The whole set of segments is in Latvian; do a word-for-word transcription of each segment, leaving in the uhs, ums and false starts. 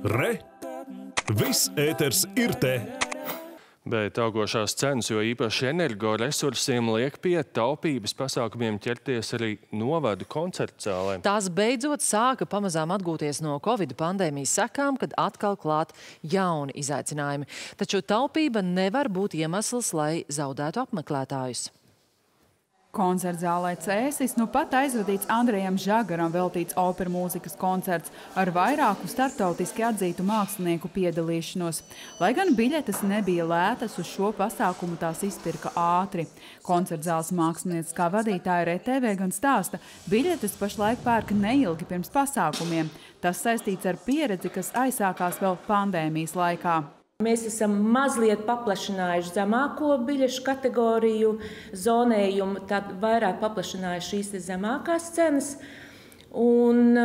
Re! Viss ēters ir te! Bet augošās cenas, jo īpaši energoresursiem, liek pie taupības pasākumiem ķerties arī novadu koncertu zālēm. Tās beidzot sāka pamazām atgūties no Covid pandēmijas sekām, kad atkal klāt jauni izaicinājumi. Taču taupība nevar būt iemesls, lai zaudētu apmeklētājus. Koncertzālē Cēsis nu pat aizvadīts Andrejam Žagaram veltīts operu mūzikas koncerts ar vairāku starptautiski atzītu mākslinieku piedalīšanos. Lai gan biļetes nebija lētas, uz šo pasākumu tās izpirka ātri. Koncertzāles mākslinieckā vadītāja R T V gan stāsta, biļetes pašlaik pērka neilgi pirms pasākumiem. Tas saistīts ar pieredzi, kas aizsākās vēl pandēmijas laikā. Mēs esam mazliet paplašinājuši zemāko biļešu kategoriju zonējumu, tad vairāk paplašinājuši šīs zemākās cenas. Un,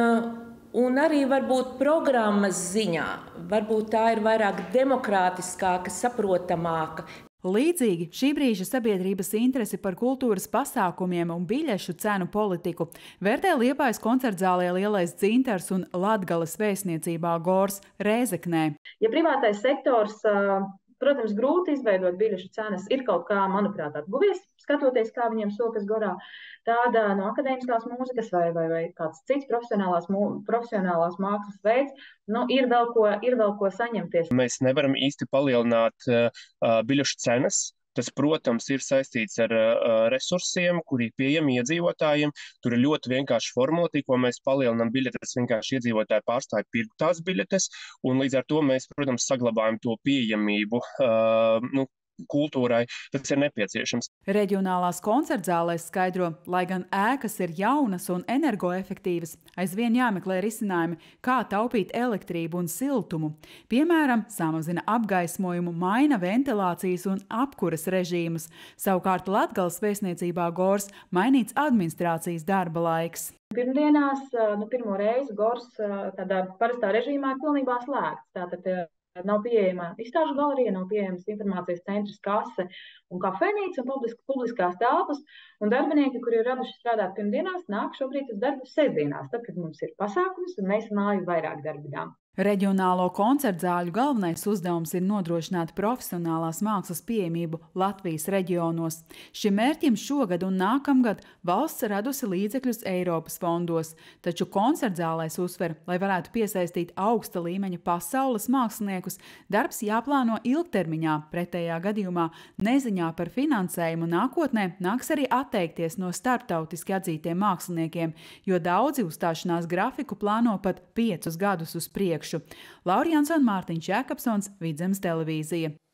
un arī varbūt programmas ziņā, varbūt tā ir vairāk demokrātiskāka, saprotamāka. Līdzīgi šī brīža sabiedrības interesi par kultūras pasākumiem un biļešu cenu politiku vērtē Liepājas koncertzālē Lielais dzintars un Latgales vēstniecībā Gors Rēzeknē. Ja privātais sektors, protams, grūti izveidot biļešu cenas, ir kaut kā, manuprāt, atguvies, skatoties, kā viņiem sokas gorā, tāda no akadēmiskās mūzikas vai, vai, vai kāds cits profesionālās, profesionālās mākslas veids, nu, ir vēl ko, ir vēl ko saņemties. Mēs nevaram īsti palielināt uh, biļešu cenas. Tas, protams, ir saistīts ar uh, resursiem, kuri ir pieejami iedzīvotājiem. Tur ir ļoti vienkārši formula, tikko mēs palielinām biļetes, vienkārši iedzīvotāji pārstāja pirkt tās biļetes, un līdz ar to mēs, protams, saglabājam to pieejamību uh, nu, kultūrai, tas ir nepieciešams. Reģionālās koncertzālēs skaidro, lai gan ēkas ir jaunas un energoefektīvas, aizvien jāmeklē risinājumi, kā taupīt elektrību un siltumu. Piemēram, samazina apgaismojumu, maina ventilācijas un apkuras režīmus. Savukārt Latgales vēstniecībā Gors mainīts administrācijas darba laiks. Pirmdienās, nu, pirmo reizi Gors tādā parastā režīmā ir pilnībā slēgts. Tātad nav pieejama izstāžu galerija, nav pieejamas informācijas centrs, kase un kafejnīca un publisk, publiskās telpas. Un darbinieki, kuri ir raduši strādāt pirmdienās, nāk šobrīd uz darbu sestdienās, tad, kad mums ir pasākums un mēs māju vairāk darbinām. Reģionālo koncertzāļu galvenais uzdevums ir nodrošināt profesionālās mākslas pieejamību Latvijas reģionos. Šim mērķim šogad un nākamgad valsts radusi līdzekļus Eiropas fondos, taču koncertzālēs uzsver, lai varētu piesaistīt augsta līmeņa pasaules māksliniekus, darbs jāplāno ilgtermiņā, pretējā gadījumā neziņā par finansējumu nākotnē nāks arī atteikties no starptautiski atzītiem māksliniekiem, jo daudzi uzstāšanās grafiku plāno pat piecus gadus uz priekšu. Laura Jansone, Mārtiņš Jēkabsons, Vidzemes televīzija.